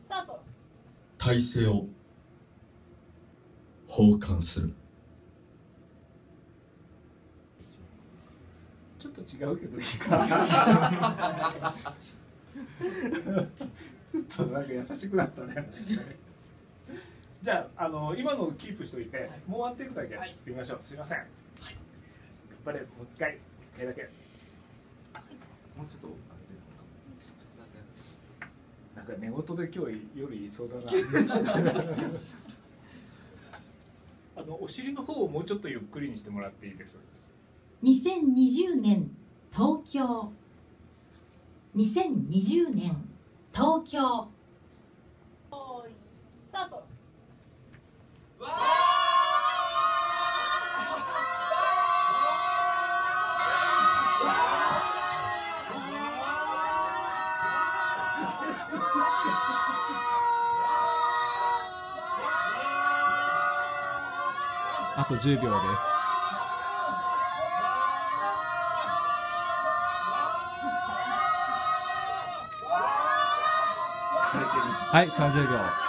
スタート。 体制を奉還する。 ちょっと違うけどいいかちょっとなんか優しくなったねじゃあ、今のをキープしておいて、もうワンテイクだけやってみましょう。すいません。頑張れ、もう一回だけ。もうちょっとなんか寝言で今日夜言いそうだなお尻の方をもうちょっとゆっくりにしてもらっていいです。 2020年東京。2020年東京。スタート。 あと10秒です。はい、30秒。